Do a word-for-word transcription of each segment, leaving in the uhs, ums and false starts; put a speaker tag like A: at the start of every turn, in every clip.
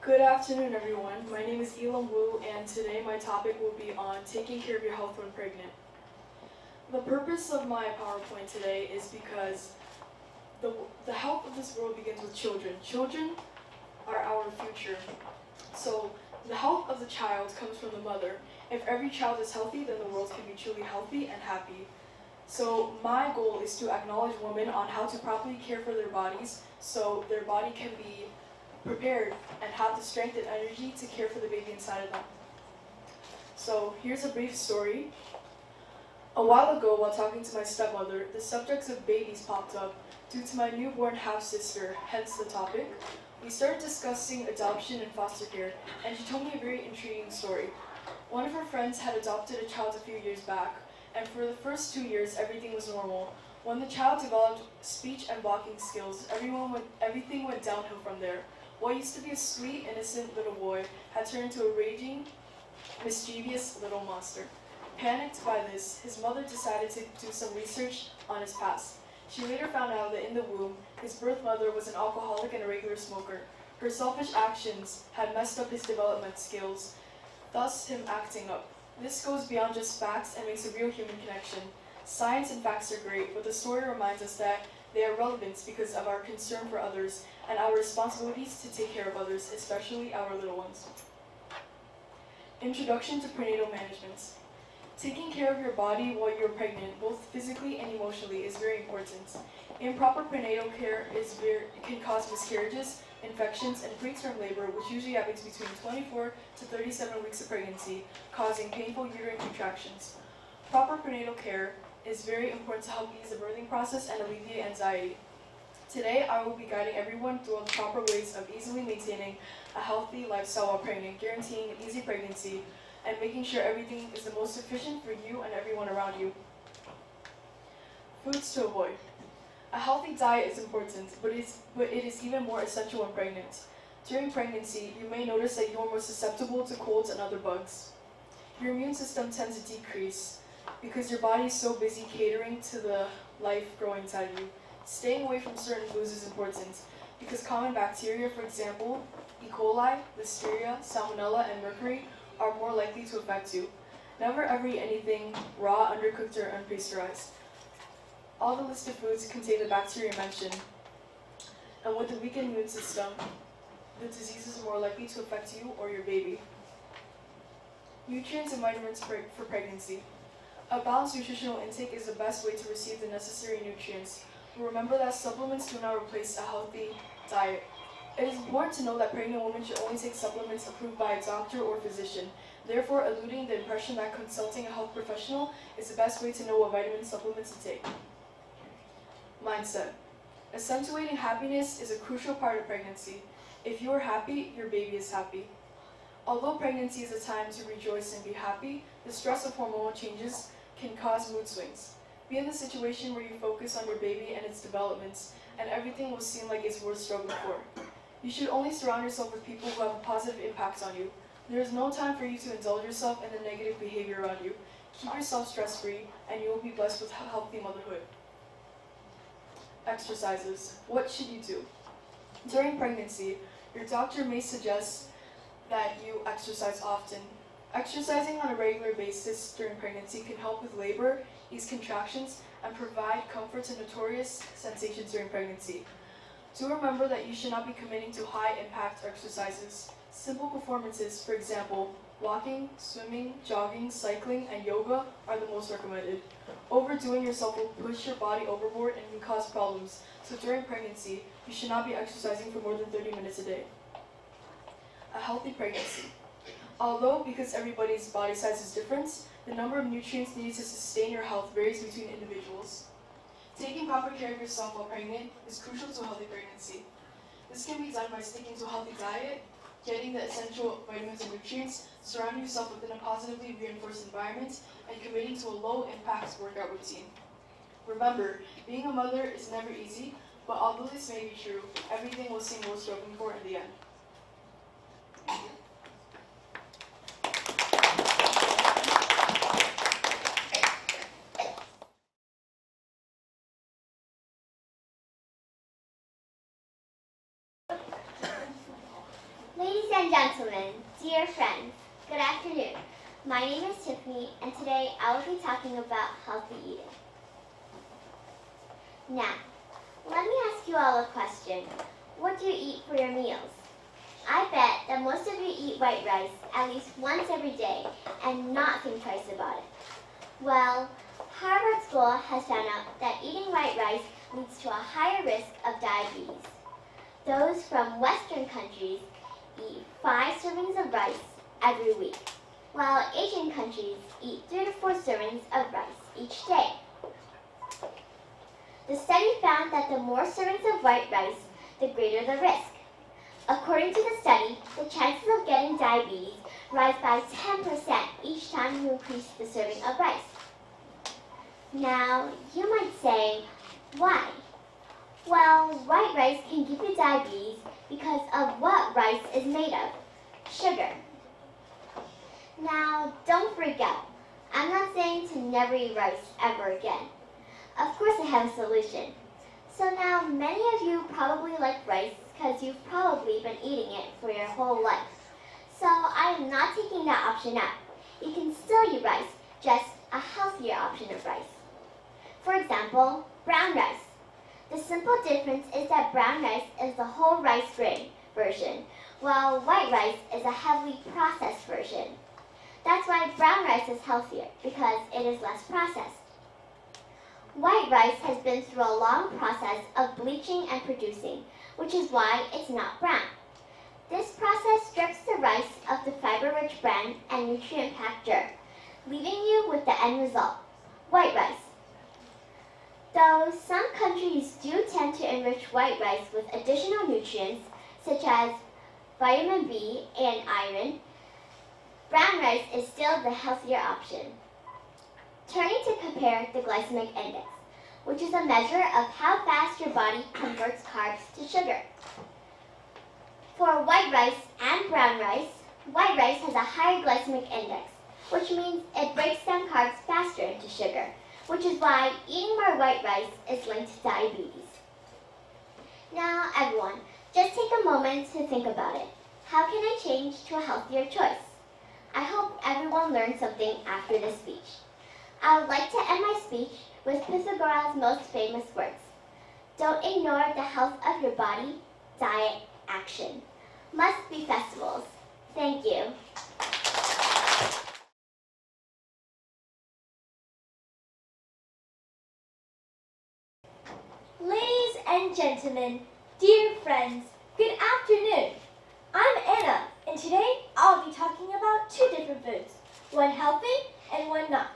A: Good afternoon, everyone. My name is Elam Wu, and today my topic will be on taking care of your health when pregnant. The purpose of my PowerPoint today is because the, the health of this world begins with children. Children are our future. So the health of the child comes from the mother. If every child is healthy, then the world can be truly healthy and happy. So my goal is to acknowledge women on how to properly care for their bodies so their body can be prepared and have the strength and energy to care for the baby inside of them. So here's a brief story. A while ago, while talking to my stepmother, the subjects of babies popped up due to my newborn half-sister, hence the topic. We started discussing adoption and foster care, and she told me a very intriguing story. One of her friends had adopted a child a few years back, and for the first two years, everything was normal. When the child developed speech and walking skills, everyone went, everything went downhill from there. What used to be a sweet, innocent little boy had turned into a raging, mischievous little monster. Panicked by this, his mother decided to do some research on his past. She later found out that in the womb, his birth mother was an alcoholic and a regular smoker. Her selfish actions had messed up his development skills, thus him acting up. This goes beyond just facts and makes a real human connection. Science and facts are great, but the story reminds us that they are relevant because of our concern for others and our responsibilities to take care of others, especially our little ones. Introduction to prenatal management. Taking care of your body while you're pregnant, both physically and emotionally, is very important. Improper prenatal care is very, can cause miscarriages, infections, and preterm labor, which usually happens between twenty-four to thirty-seven weeks of pregnancy, causing painful uterine contractions. Proper prenatal care is very important to help ease the birthing process and alleviate anxiety. Today, I will be guiding everyone through the proper ways of easily maintaining a healthy lifestyle while pregnant, guaranteeing an easy pregnancy, and making sure everything is the most efficient for you and everyone around you. Foods to avoid. A healthy diet is important, but it is, but it is even more essential when pregnant. During pregnancy, you may notice that you are more susceptible to colds and other bugs. Your immune system tends to decrease because your body is so busy catering to the life growing inside you. Staying away from certain foods is important because common bacteria, for example, E. coli, Listeria, Salmonella, and Mercury, are more likely to affect you. Never ever eat anything raw, undercooked, or unpasteurized. All the listed foods contain the bacteria mentioned, and with a weakened immune system, the diseases are more likely to affect you or your baby. Nutrients and vitamins for pregnancy. A balanced nutritional intake is the best way to receive the necessary nutrients. Remember that supplements do not replace a healthy diet. It is important to know that pregnant women should only take supplements approved by a doctor or physician, therefore eluding the impression that consulting a health professional is the best way to know what vitamin supplements to take. Mindset. Accentuating happiness is a crucial part of pregnancy. If you are happy, your baby is happy. Although pregnancy is a time to rejoice and be happy, the stress of hormonal changes can cause mood swings. Be in the situation where you focus on your baby and its developments, and everything will seem like it's worth struggling for. You should only surround yourself with people who have a positive impact on you. There is no time for you to indulge yourself in the negative behavior around you. Keep yourself stress-free, and you will be blessed with healthy motherhood. Exercises. What should you do? During pregnancy, your doctor may suggest that you exercise often. Exercising on a regular basis during pregnancy can help with labor, ease contractions, and provide comfort to notorious sensations during pregnancy. Do remember that you should not be committing to high-impact exercises. Simple performances, for example, walking, swimming, jogging, cycling, and yoga are the most recommended. Overdoing yourself will push your body overboard and can cause problems, so during pregnancy, you should not be exercising for more than thirty minutes a day. A healthy pregnancy. Although, because everybody's body size is different, the number of nutrients needed to sustain your health varies between individuals. Taking proper care of yourself while pregnant is crucial to a healthy pregnancy. This can be done by sticking to a healthy diet, getting the essential vitamins and nutrients, surrounding yourself within a positively reinforced environment, and committing to a low-impact workout routine. Remember, being a mother is never easy, but although this may be true, everything will seem worth struggling for in the end. Thank you.
B: Ladies and gentlemen, dear friends, good afternoon. My name is Tiffany, and today I will be talking about healthy eating. Now, let me ask you all a question. What do you eat for your meals? I bet that most of you eat white rice at least once every day and not think twice about it. Well, Harvard School has found out that eating white rice leads to a higher risk of diabetes. Those from Western countries eat five servings of rice every week, while Asian countries eat three to four servings of rice each day. The study found that the more servings of white rice, the greater the risk. According to the study, the chances of getting diabetes rise by ten percent each time you increase the serving of rice. Now, you might say, why? Well, white rice can give you diabetes because of what rice is made of, sugar. Now, don't freak out. I'm not saying to never eat rice ever again. Of course I have a solution. So now, many of you probably like rice because you've probably been eating it for your whole life. So I am not taking that option out. You can still eat rice, just a healthier option of rice. For example, brown rice. The simple difference is that brown rice is the whole rice grain version, while white rice is a heavily processed version. That's why brown rice is healthier, because it is less processed. White rice has been through a long process of bleaching and producing, which is why it's not brown. This process strips the rice of the fiber-rich bran and nutrient-packed germ, leaving you with the end result, white rice. Though some countries do tend to enrich white rice with additional nutrients, such as vitamin B and iron, brown rice is still the healthier option. Turning to compare the glycemic index, which is a measure of how fast your body converts carbs to sugar. For white rice and brown rice, white rice has a higher glycemic index, which means it breaks down carbs faster into sugar, which is why eating more white rice is linked to diabetes. Now, everyone, just take a moment to think about it. How can I change to a healthier choice? I hope everyone learned something after this speech. I would like to end my speech with Pythagoras' most famous words. Don't ignore the health of your body, diet, action. Must be festivals. Thank you.
C: Ladies and gentlemen, dear friends, good afternoon. I'm Anna, and today I'll be talking about two different foods, one healthy and one not.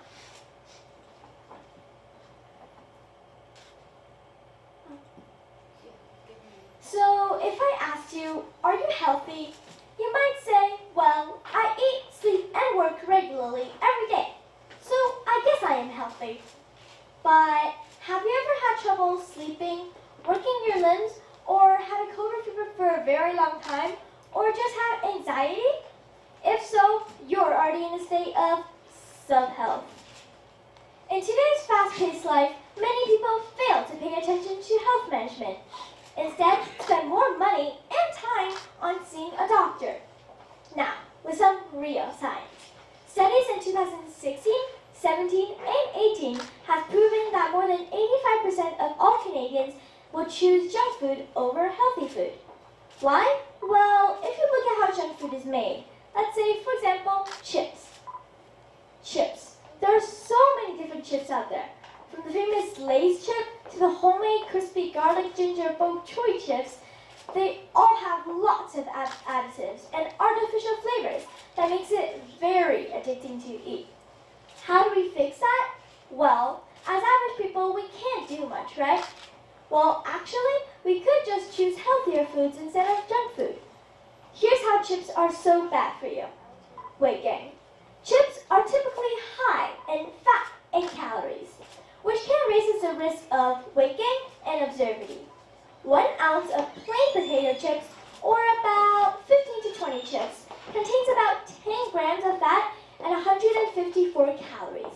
C: So if I asked you, are you healthy? You might say, well, I eat, sleep, and work regularly every day, so I guess I am healthy. But have you ever had trouble sleeping, working your limbs, or had a cold or fever for a very long time, or just had anxiety? If so, you're already in a state of sub-health. In today's fast-paced life, many people fail to pay attention to health management. Instead, spend more money and time on seeing a doctor. Now, with some real science. Studies in two thousand sixteen, seventeen, and eighteen have proven that more than eighty-five percent of all Canadians will choose junk food over healthy food. Why? Well, if you look at how junk food is made, let's say, for example, chips. Chips. There are so many different chips out there. From the famous Lay's chip to the homemade crispy garlic ginger bok choy chips, they all have lots of add additives and artificial flavors that makes it very addicting to eat. How do we fix that? Well, as average people, we can't do much, right? Well, actually, we could just choose healthier foods instead of junk food. Here's how chips are so bad for you. Weight gain. Chips are typically high in fat and calories, which can raise the risk of weight gain and obesity. One ounce of plain potato chips, or about fifteen to twenty chips, contains about ten grams of fat and one hundred fifty-four calories.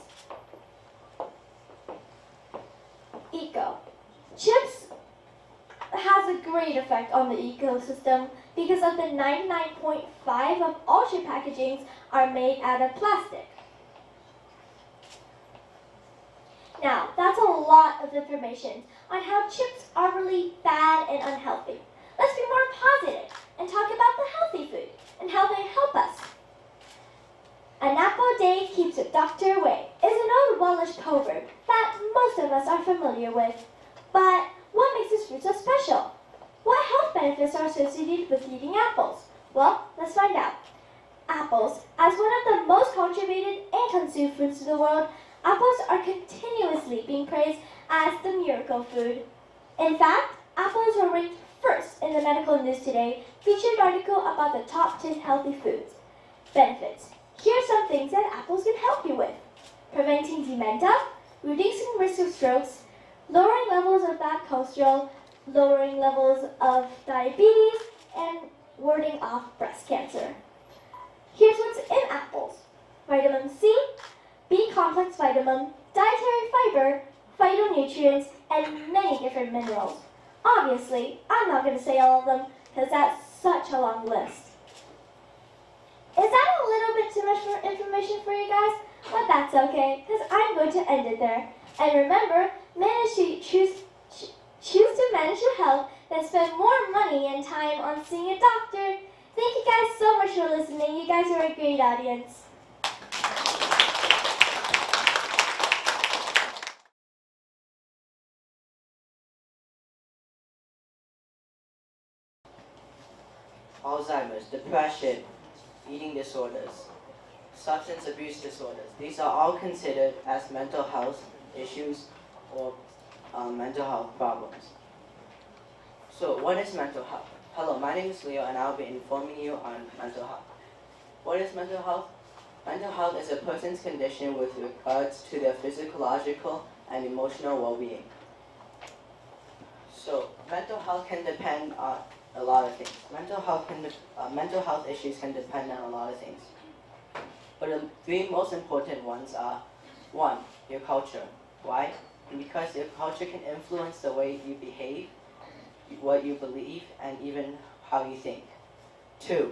C: Eco. Chips has a great effect on the ecosystem because of the ninety-nine point five of all chip packagings are made out of plastic. Now, that's a lot of information on how chips are really bad and unhealthy. Let's be more positive and talk about the healthy food and how they help us. An apple a day keeps a doctor away is an old Welsh proverb that most of us are familiar with. But what makes this fruit so special? What health benefits are associated with eating apples? Well, let's find out. Apples, as one of the most cultivated and consumed fruits in the world, apples are continuously being praised as the miracle food. In fact, apples were ranked first in the medical news today, featured an article about the top ten healthy foods. Benefits. Here are some things that apples can help you with. Preventing dementia, reducing risk of strokes, lowering levels of bad cholesterol, lowering levels of diabetes, and warding off breast cancer. Here's what's in apples. Vitamin C, B-complex vitamin, dietary fiber, phytonutrients, and many different minerals. Obviously, I'm not going to say all of them because that's such a long list. Is that a little bit too much for information for you guys? But that's okay, because I'm going to end it there. And remember, manage to choose, ch choose to manage your health than spend more money and time on seeing a doctor. Thank you guys so much for listening. You guys are a great audience.
D: Alzheimer's, depression, eating disorders, substance abuse disorders. These are all considered as mental health issues or um, mental health problems. So what is mental health? Hello, my name is Leo and I'll be informing you on mental health. What is mental health? Mental health is a person's condition with regards to their physiological and emotional well-being. So mental health can depend on a lot of things. Mental health can, uh, mental health issues can depend on a lot of things. But the three most important ones are, one, your culture. Why? Because your culture can influence the way you behave, what you believe, and even how you think. Two,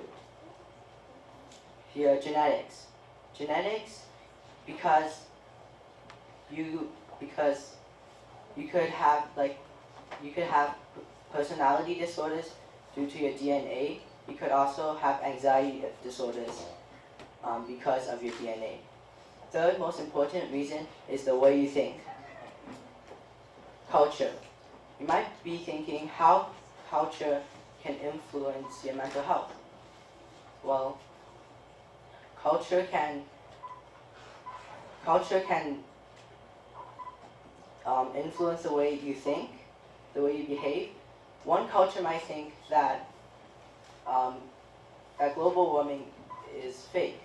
D: your genetics. Genetics, because you, because you could have, like, you could have personality disorders due to your D N A. You could also have anxiety disorders um, because of your D N A. Third most important reason is the way you think. Culture. You might be thinking how culture can influence your mental health. Well, culture can culture can um, influence the way you think, the way you behave. One culture might think that um, that global warming is fake.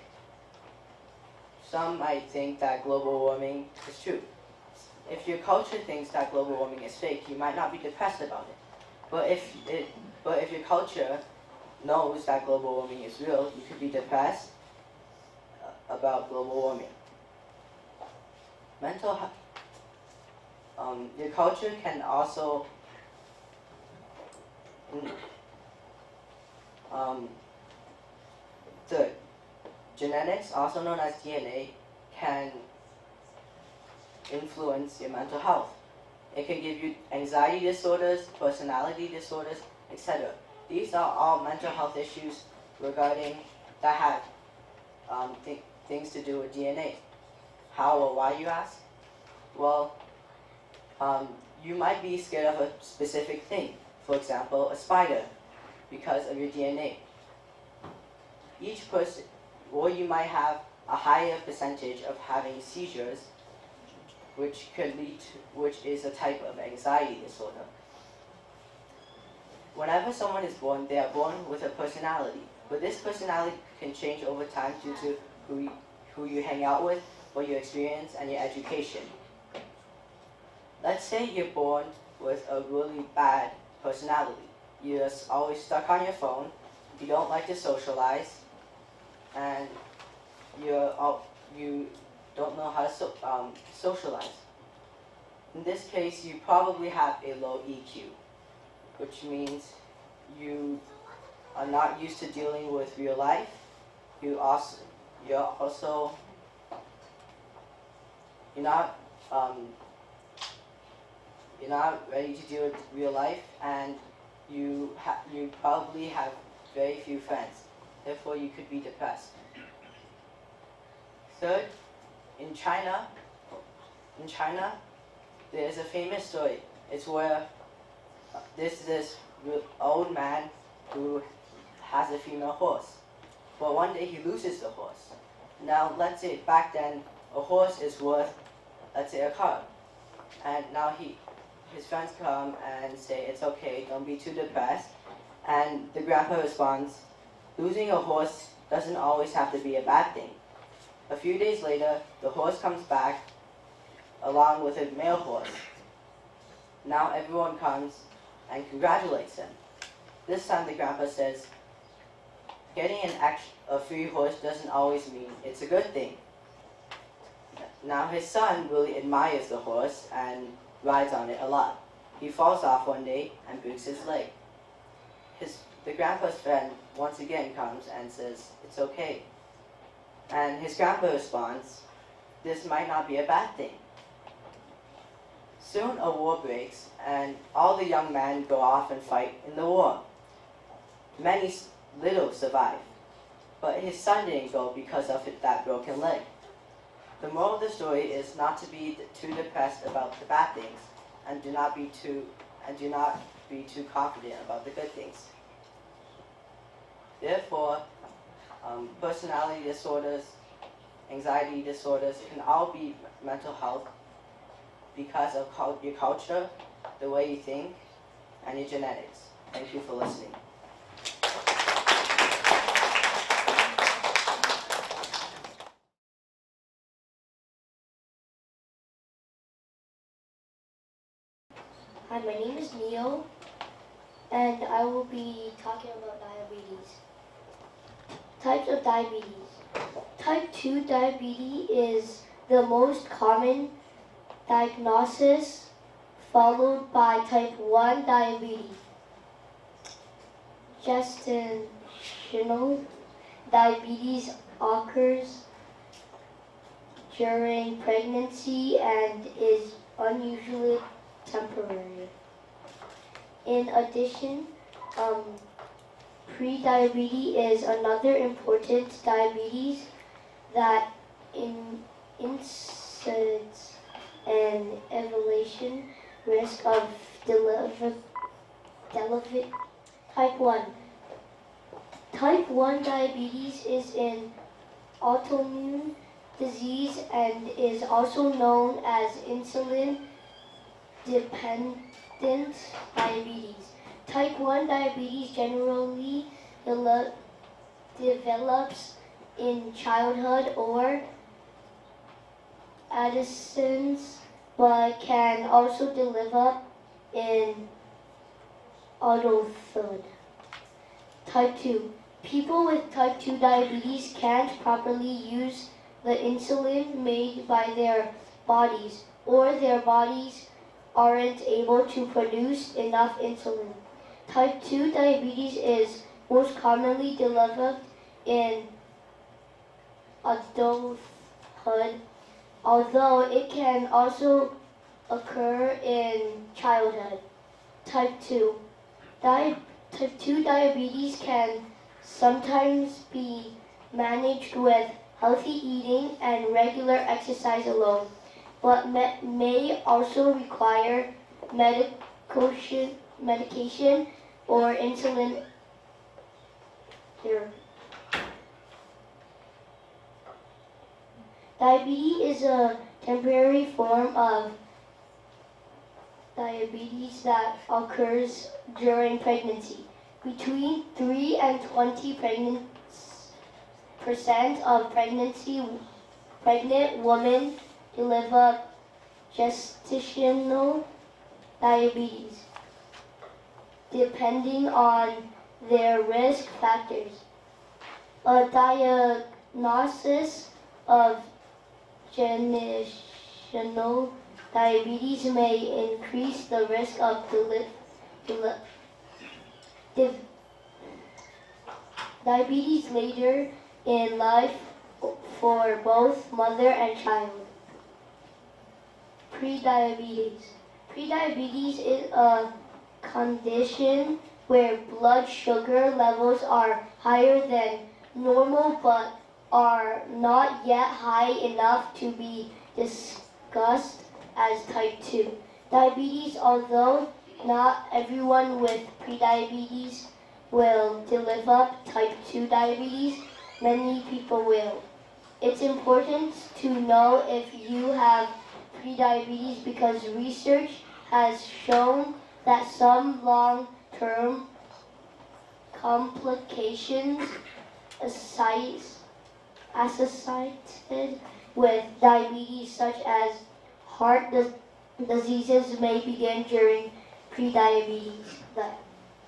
D: Some might think that global warming is true. If your culture thinks that global warming is fake, you might not be depressed about it. But if it, but if your culture knows that global warming is real, you could be depressed about global warming. Mental health. Um, your culture can also um, third, genetics, also known as D N A, can influence your mental health. It can give you anxiety disorders, personality disorders, et cetera. These are all mental health issues regarding that have um, th things to do with D N A. How or why, you ask? Well, um, you might be scared of a specific thing. For example, a spider, because of your D N A. Each person, or you might have a higher percentage of having seizures, which could lead to, which is a type of anxiety disorder. Whenever someone is born, they are born with a personality, but this personality can change over time due to who you, who you hang out with, what you experience, and your education. Let's say you're born with a really bad personality. You're always stuck on your phone, you don't like to socialize, and you're all, you don't know how to so, um, socialize. In this case, you probably have a low E Q. which means you are not used to dealing with real life. You also, you're also, you're not, um, you're not ready to deal with real life, and you ha you probably have very few friends. Therefore, you could be depressed. Third, in China, in China, there's a famous story. It's where there's this old man who has a female horse. But one day he loses the horse. Now, let's say back then, a horse is worth, let's say, a car. And now he, his friends come and say, it's okay, don't be too depressed. And the grandpa responds, losing a horse doesn't always have to be a bad thing. A few days later, the horse comes back along with a male horse. Now everyone comes and congratulates him. This time the grandpa says, getting an ex a free horse doesn't always mean it's a good thing. Now his son really admires the horse and rides on it a lot. He falls off one day and breaks his leg. His, the grandpa's friend once again comes and says, it's okay. And his grandpa responds, this might not be a bad thing. Soon a war breaks, and all the young men go off and fight in the war. Many little survive, but his son didn't go because of that broken leg. The moral of the story is not to be too depressed about the bad things, and do not be too and do not be too confident about the good things. Therefore, um, personality disorders, anxiety disorders can all be mental health because of cul your culture, the way you think, and your genetics. Thank you for listening.
E: Hi, my name is Neil, and I will be talking about diabetes. Types of diabetes. Type two diabetes is the most common diagnosis, followed by type one diabetes. Gestational diabetes occurs during pregnancy and is unusually temporary. In addition, um, pre-diabetes is another important diabetes that in, incites an elevation risk of deliver, deliver, type one. Type one diabetes is an autoimmune disease and is also known as insulin dependent diabetes. Type one diabetes generally de develops in childhood or adolescence, but can also develop in adulthood. Type two. People with type two diabetes can't properly use the insulin made by their bodies, or their bodies aren't able to produce enough insulin. Type two diabetes is most commonly developed in adulthood, although it can also occur in childhood. Type two. Di type two diabetes can sometimes be managed with healthy eating and regular exercise alone, but may also require medication, medication or insulin therapy. Diabetes is a temporary form of diabetes that occurs during pregnancy. Between three and twenty percent of pregnancy, pregnant women develop gestational diabetes, depending on their risk factors. A diagnosis of gestational diabetes may increase the risk of deli deli div- diabetes later in life for both mother and child. Prediabetes. Prediabetes is a condition where blood sugar levels are higher than normal but are not yet high enough to be discussed as type two. Diabetes, although not everyone with prediabetes will develop type two diabetes, many people will. It's important to know if you have prediabetes because research has shown that some long-term complications aside associated with diabetes, such as heart dis- diseases, may begin during prediabetes. That-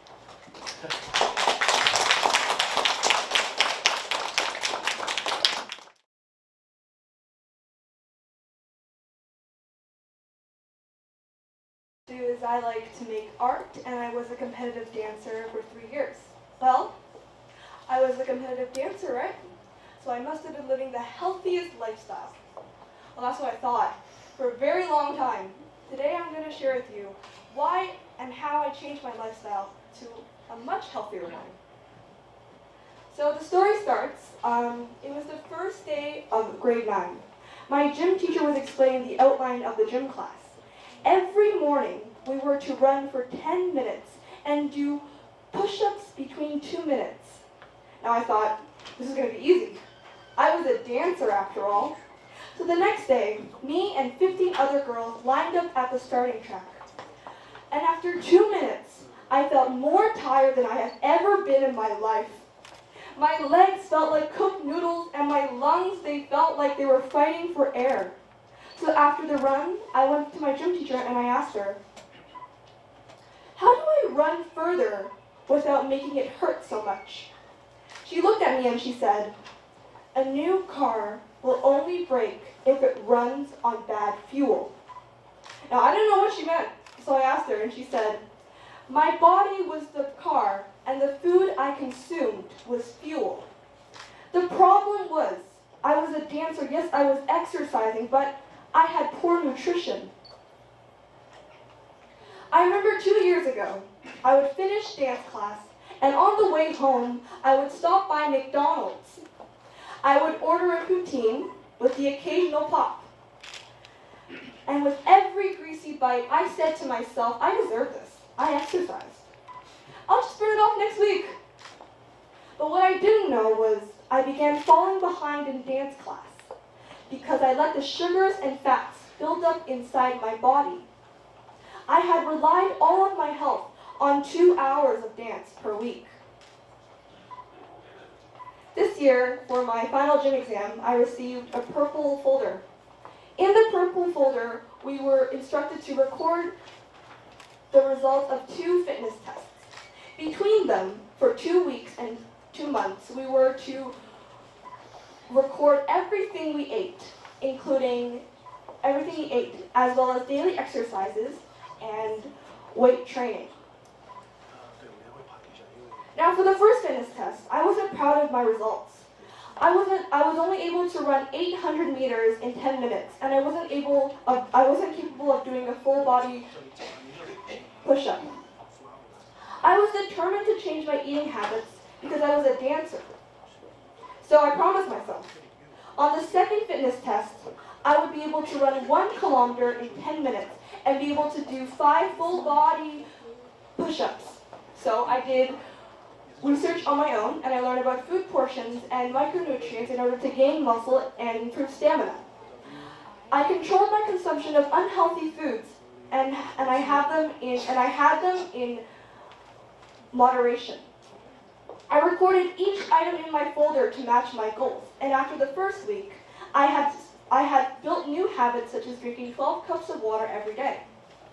F: do is I like to make art, and I was a competitive dancer for three years. Well, I was a competitive dancer, right? So I must have been living the healthiest lifestyle. Well, that's what I thought for a very long time. Today I'm going to share with you why and how I changed my lifestyle to a much healthier one. So the story starts, um, it was the first day of grade nine. My gym teacher was explaining the outline of the gym class. Every morning, we were to run for ten minutes and do push-ups between two minutes. Now I thought, this is going to be easy. I was a dancer after all. So the next day, me and fifteen other girls lined up at the starting track. And after two minutes, I felt more tired than I have ever been in my life. My legs felt like cooked noodles, and my lungs, they felt like they were fighting for air. So after the run, I went to my gym teacher and I asked her, how do I run further without making it hurt so much? She looked at me and she said, a new car will only break if it runs on bad fuel. Now I didn't know what she meant, so I asked her and she said, my body was the car and the food I consumed was fuel. The problem was, I was a dancer, yes I was exercising, but I had poor nutrition. I remember two years ago, I would finish dance class, and on the way home, I would stop by McDonald's. I would order a poutine with the occasional pop. And with every greasy bite, I said to myself, I deserve this. I exercised. I'll just burn it off next week. But what I didn't know was I began falling behind in dance class, because I let the sugars and fats build up inside my body. I had relied all of my health on two hours of dance per week. This year, for my final gym exam, I received a purple folder. In the purple folder, we were instructed to record the results of two fitness tests. Between them, for two weeks and two months, we were to record everything we ate, including everything we ate, as well as daily exercises and weight training. Now for the first fitness test, I wasn't proud of my results. I wasn't I was only able to run eight hundred meters in ten minutes, and I wasn't able of, I wasn't capable of doing a full body push-up. I was determined to change my eating habits because I was a dancer. So I promised myself, on the second fitness test, I would be able to run one kilometer in ten minutes and be able to do five full body push-ups. So I did research on my own, and I learned about food portions and micronutrients in order to gain muscle and improve stamina. I controlled my consumption of unhealthy foods, and and I have them in and I had them in moderation. I recorded each item in my folder to match my goals, and after the first week, I had I had built new habits such as drinking twelve cups of water every day.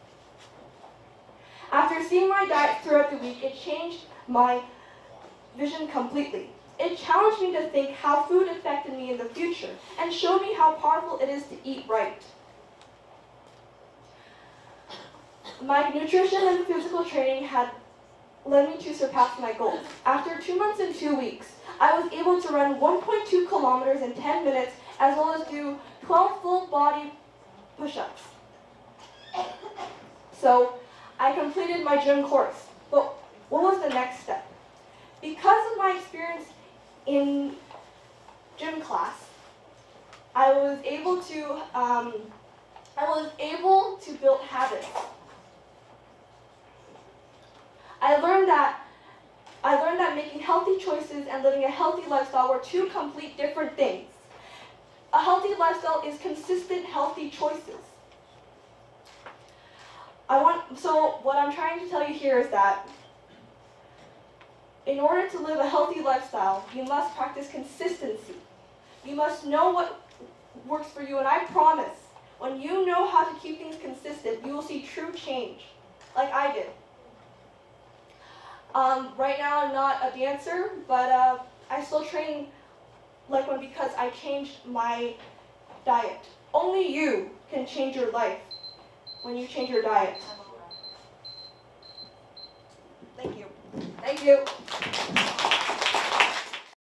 F: After seeing my diet throughout the week, it changed my vision completely. It challenged me to think how food affected me in the future and showed me how powerful it is to eat right. My nutrition and physical training had led me to surpass my goals. After two months and two weeks, I was able to run one point two kilometers in ten minutes, as well as do twelve full body push-ups. So I completed my gym course. But what was the next step? Because of my experience in gym class, I was able to um, I was able to build habits. I learned that I learned that making healthy choices and living a healthy lifestyle were two complete different things. A healthy lifestyle is consistent, healthy choices. I want, so what I'm trying to tell you here is that in order to live a healthy lifestyle, you must practice consistency. You must know what works for you, and I promise, when you know how to keep things consistent, you will see true change, like I did. Um, right now I'm not a dancer, but uh, I still train like one because I changed my diet. Only you can change your life when you change your diet. Thank you. Thank you.